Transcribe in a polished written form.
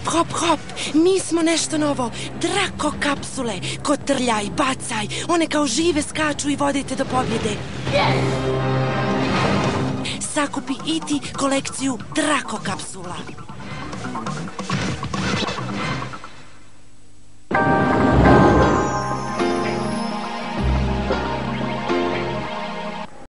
hop, hop, mi smo nešto novo. Drako kapsule, kotrljaj, bacaj, one kao žive skaču i vodite do pobjede. Sakupi i ti kolekciju Drako kapsula.